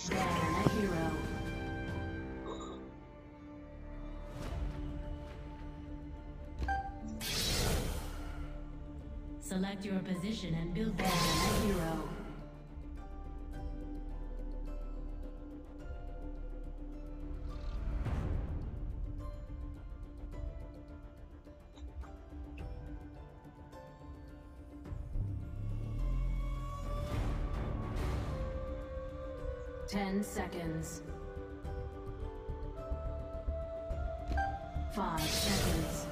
Ban a hero. Select your position and build ban a hero. Ten seconds. 5 seconds.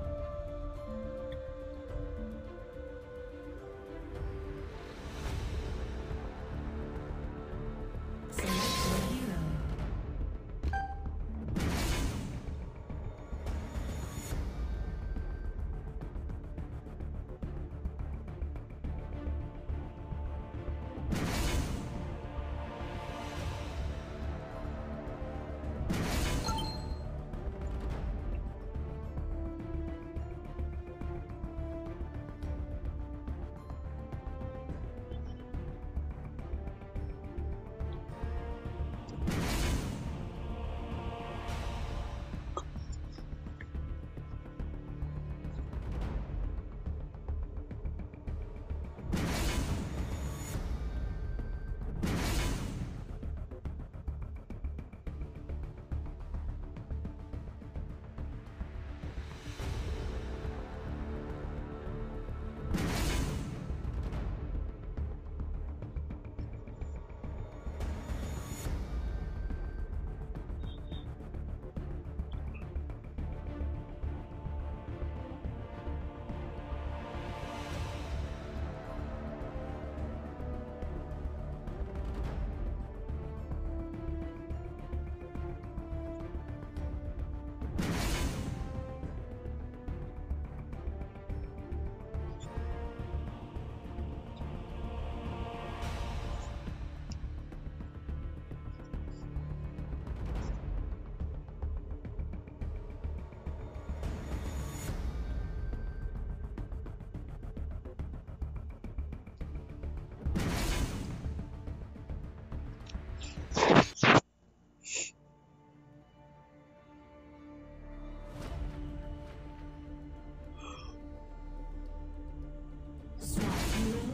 Select your hero. Swap heroes.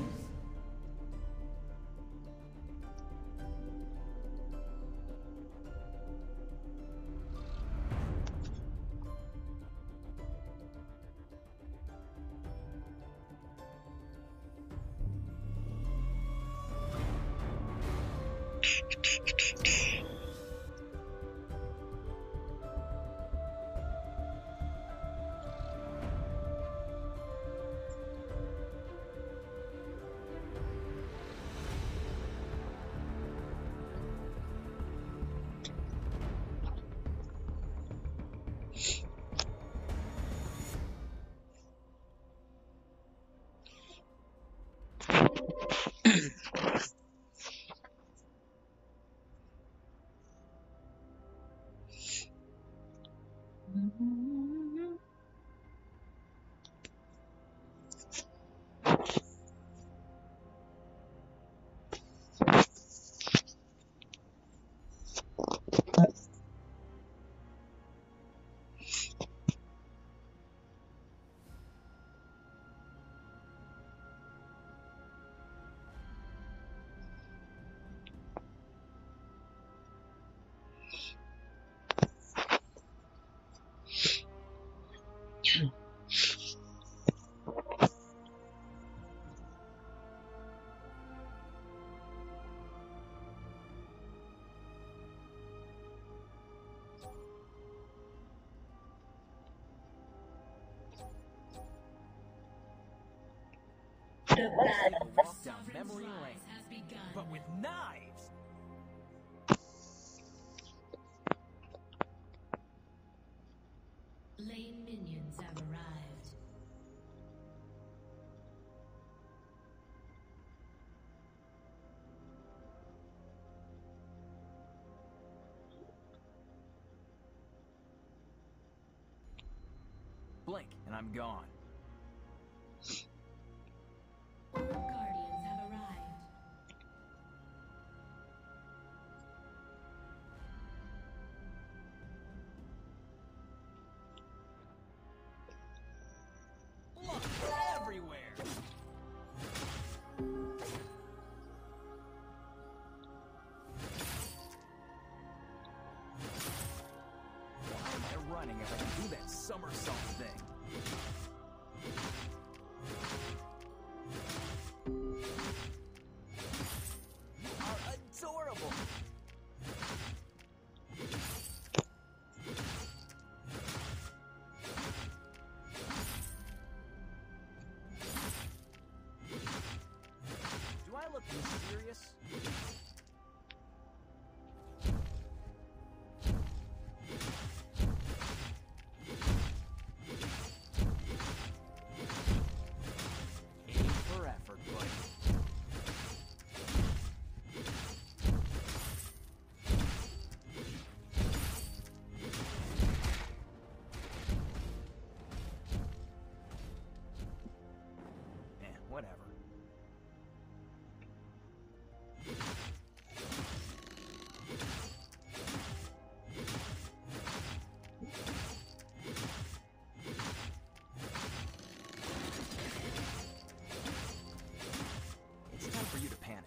The battle walk down memory lane, Has begun. but with knives. Lane minions have arrived. Blink, and I'm gone. Guardians have arrived. serious? Aim for effort, buddy. Whatever. It's time for you to panic.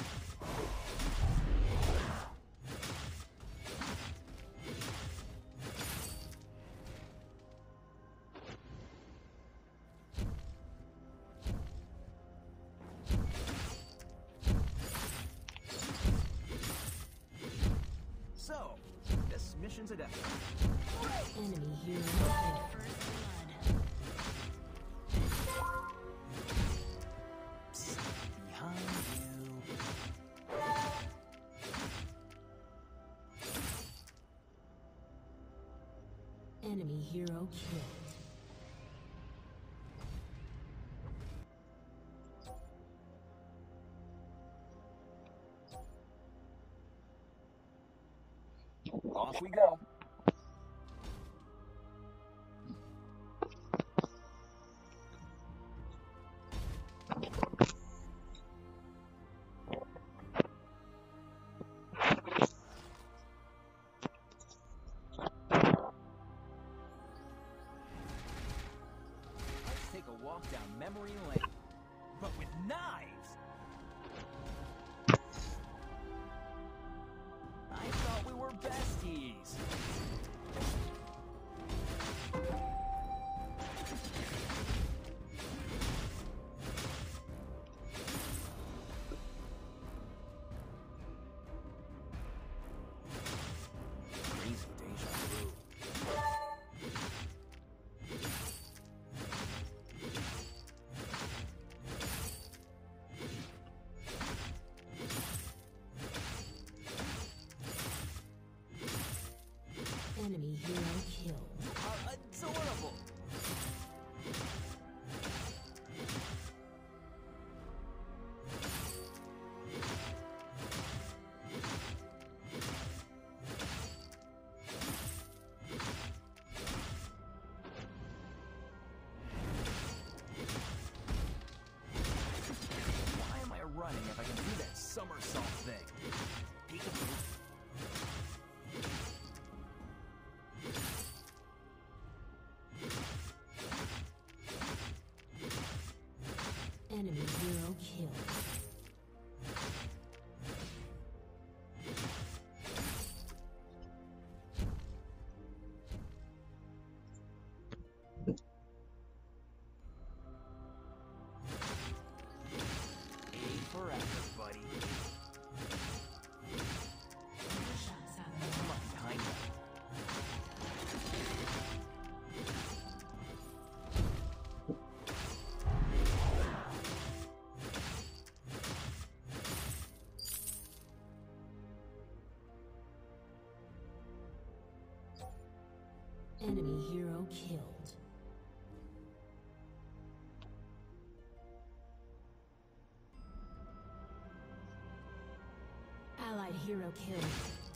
So, this mission's a death. Enemy hero killed. First blood. Psst, behind you. Enemy hero killed. Off we go. Let's take a walk down memory lane, but with knives. I thought we were besties. Crazy deja vu. Enemy hero killed. Are adorable. Why am I running if I can do that somersault thing? Peekaboo. Enemy hero killed. Aim for effort, buddy. Shots out. Come on, behind that. Enemy hero killed. Allied hero killed.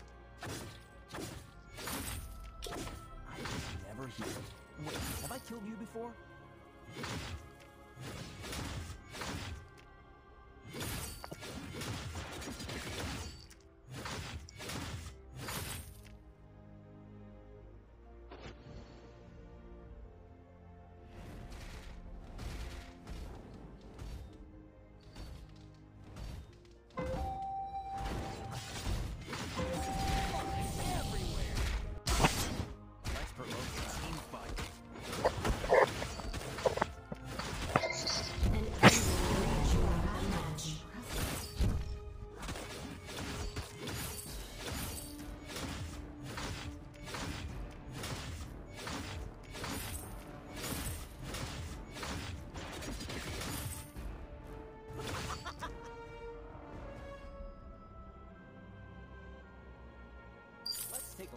I was never here. Wait, have I killed you before? Let's promote the team fight. An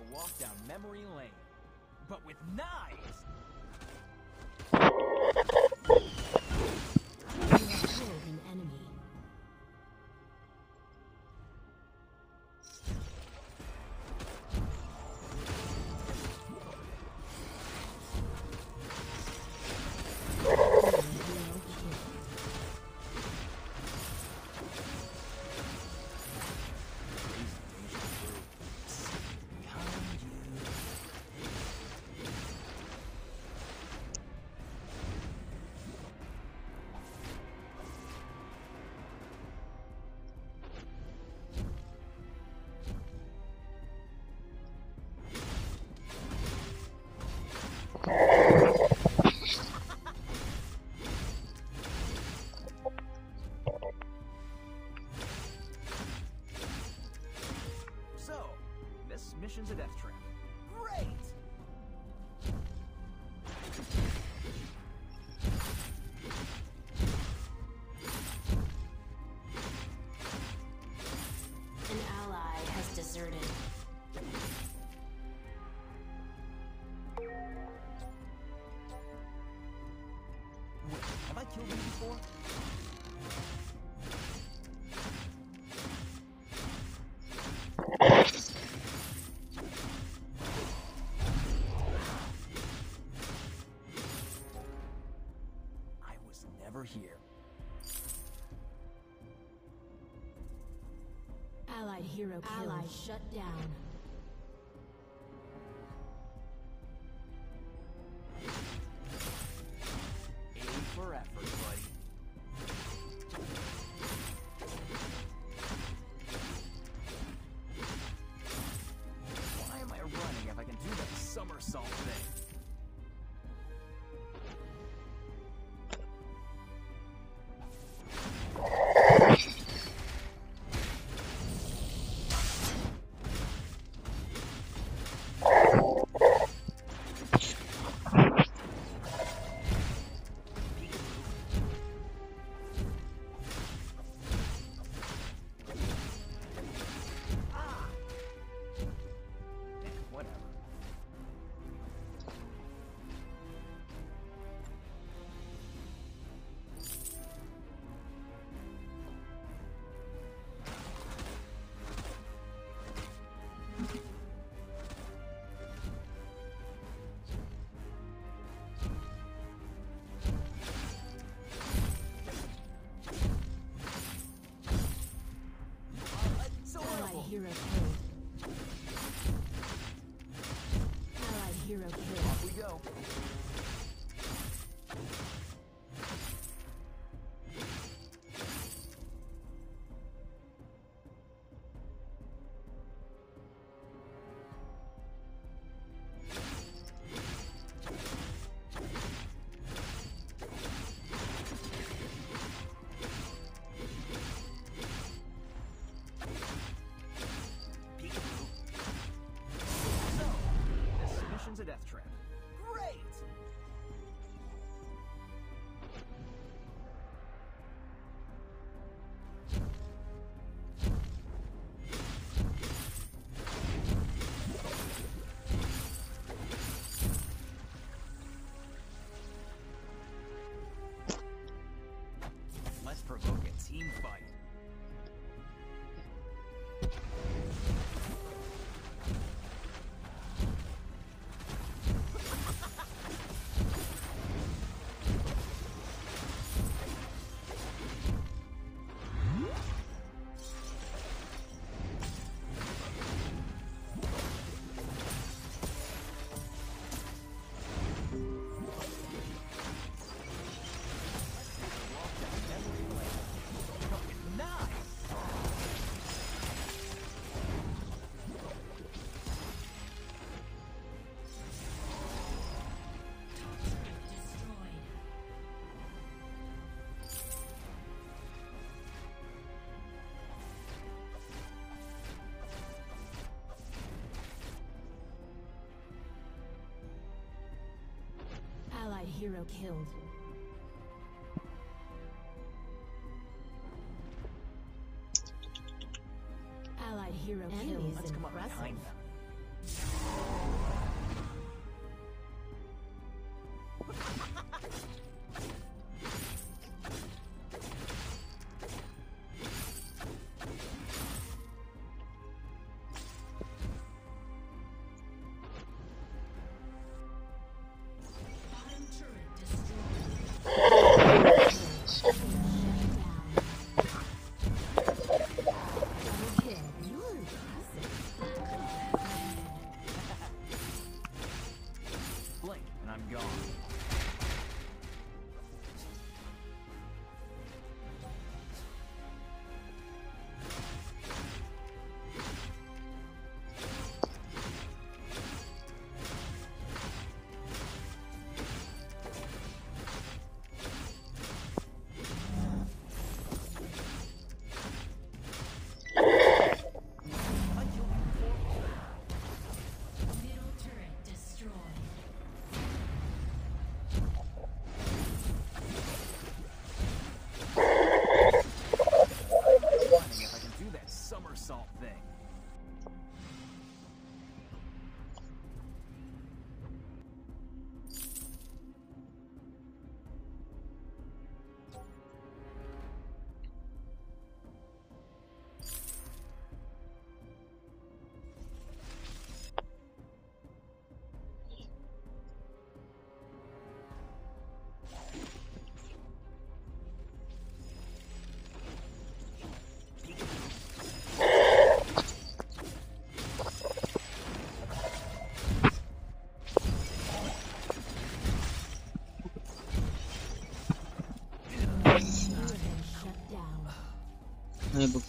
walk down memory lane, but with knives! You have killed an enemy. So, this mission's a death trap. Great! An ally has deserted. Wait, have I killed you before? I was never here. Allied hero killed. Ally shut down. A for effort, buddy. Why am I running if I can do that somersault thing? Whatever. So Allied horrible. hero killed. Allied hero killed. Off we go. Peekaboo. So, this mission's a death trap. Great! Let's provoke a team fight. Walk down memory lane. But with knives! Destroyed. Allied hero killed. Allied hero killed. Let's come up behind them.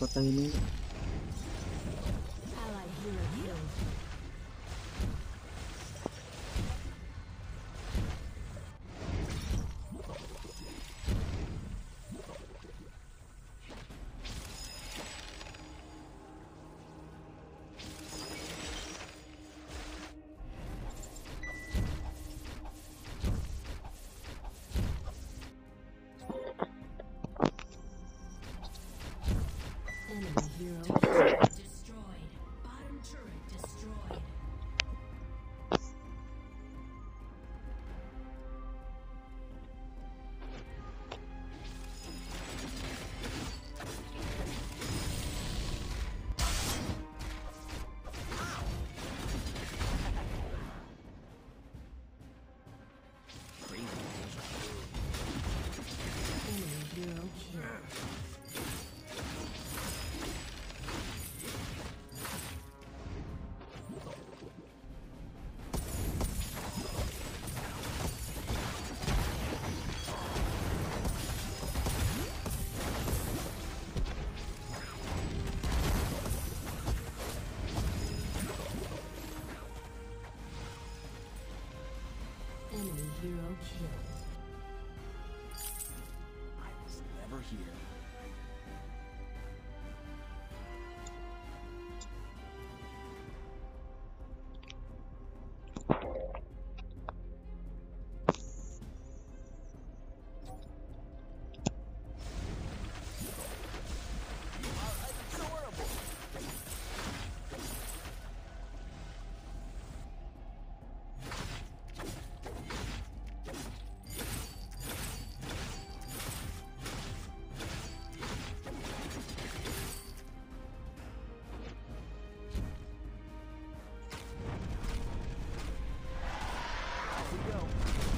patayin mo. Allied hero killed. Enemy hero killed. Destroyed. Bottom turret destroyed. Enemy hero killed. Enemy hero killed. I was never here. You are adorable. Off we go.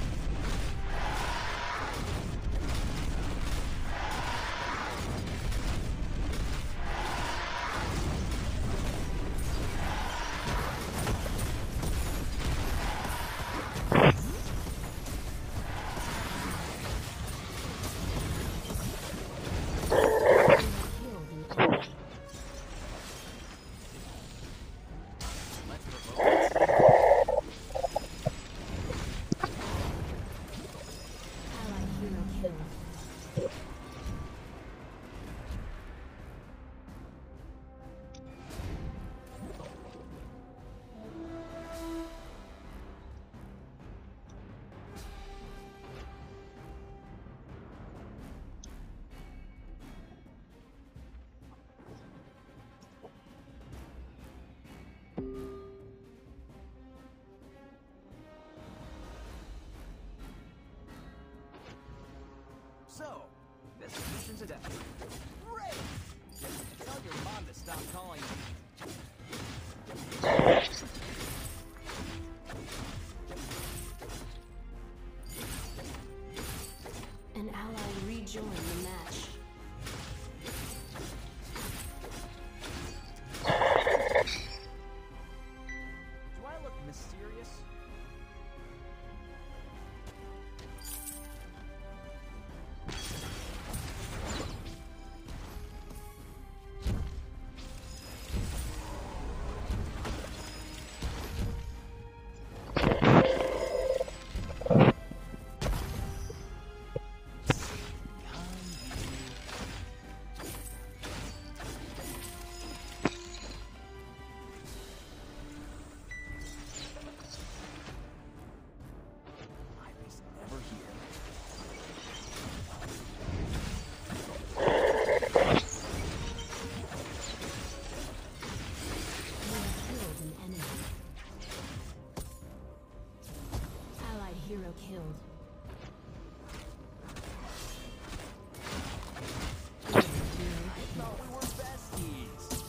Killed an enemy. Let's provoke. Allied hero killed. So, this mission's a death. Great! Tell your mom to stop calling me. An ally rejoined the match. Do I look mysterious? I was never here. You killed an enemy. Allied hero killed. Enemy hero killed. Thought we were besties.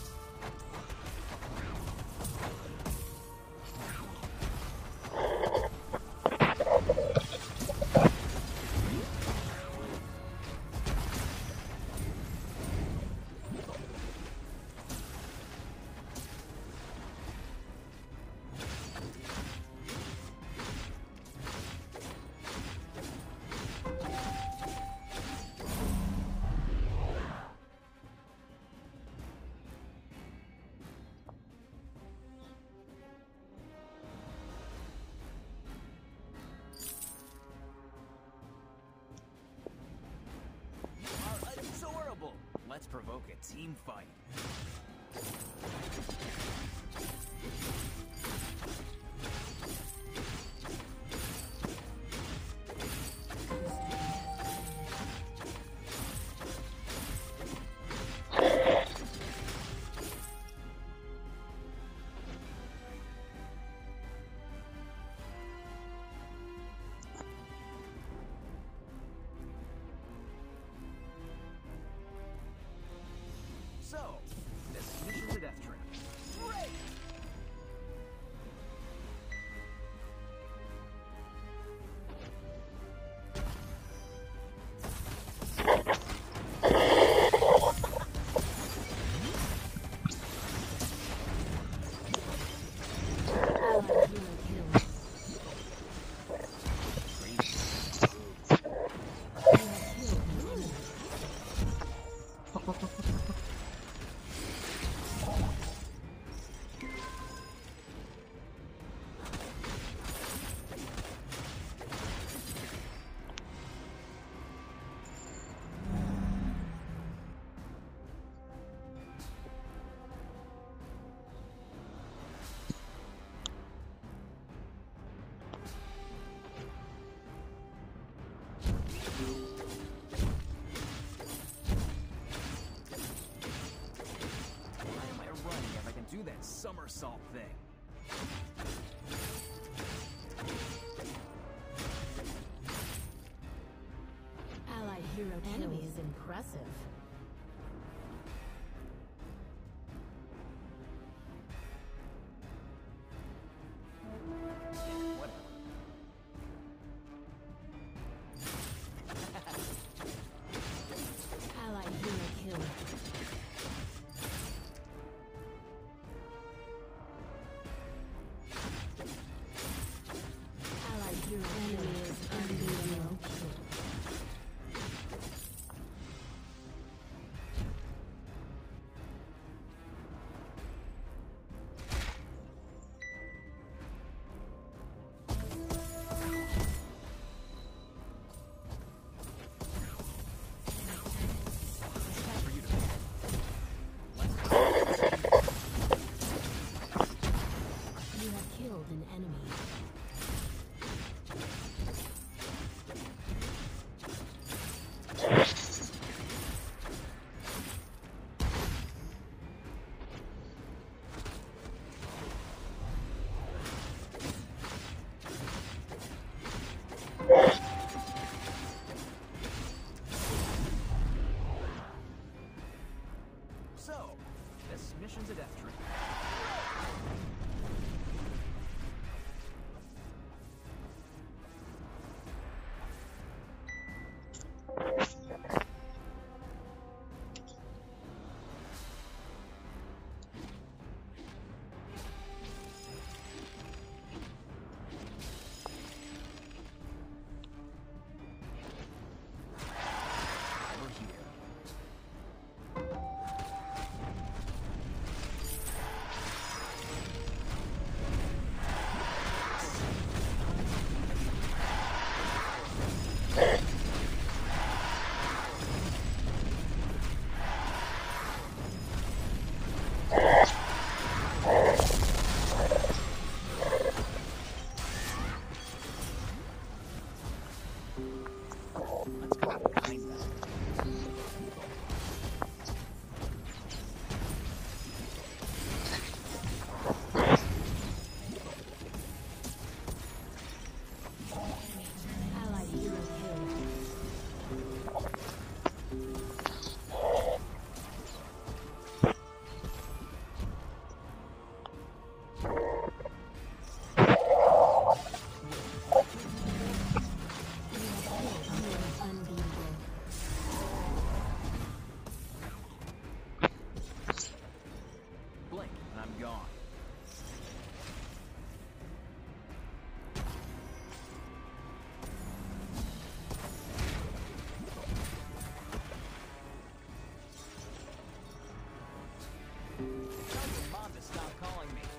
provoke a team fight. So, this mission's a death trap. Great! Do that somersault thing. Allied hero enemy is impressive. Whatever. Allied hero killed. Your enemy is unbeatable. You have killed an enemy. So, this mission's a death trap. Over here. Let's go behind that. Allied hero killed. Unbeatable. Blink, and I'm gone. Tell your mom to stop calling me.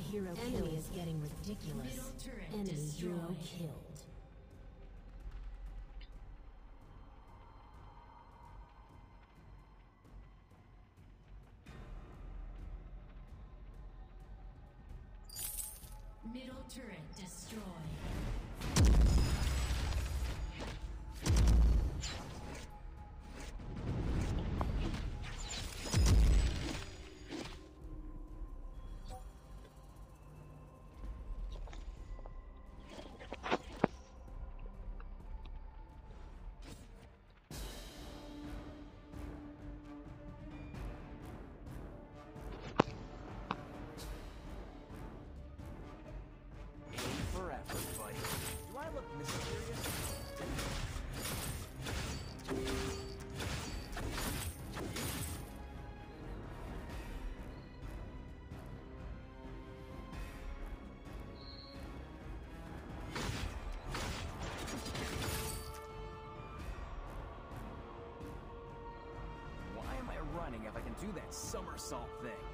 hero kill is getting ridiculous. Middle turret Enemy hero destroyed. killed. Middle turret destroyed. For effort, buddy. Do I look mysterious? Why am I running if I can do that somersault thing?